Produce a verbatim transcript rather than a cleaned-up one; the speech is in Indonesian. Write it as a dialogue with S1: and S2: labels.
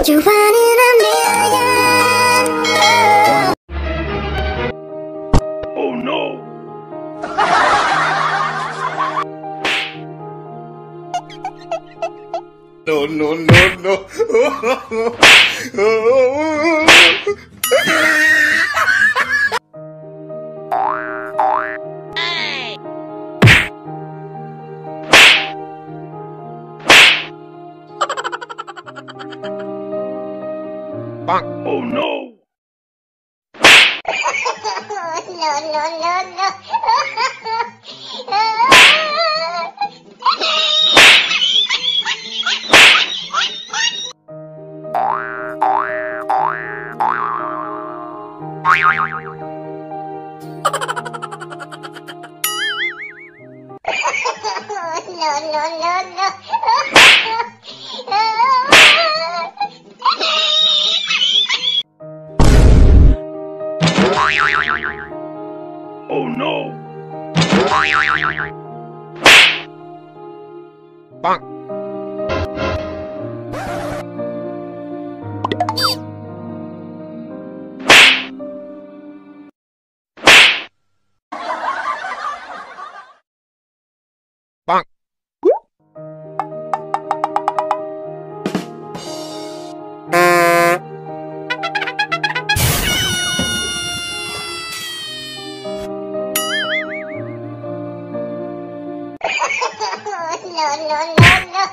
S1: Put you one in a million.
S2: Oh no! No, no, no, no. Oh no!
S1: No, no, no, no. No, no, no, no.
S2: Oh no!
S3: Bonk. Bonk.
S1: No, no, no, no.